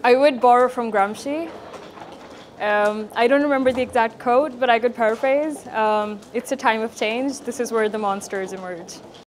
I would borrow from Gramsci. I don't remember the exact quote, but I could paraphrase. It's a time of change. This is where the monsters emerge.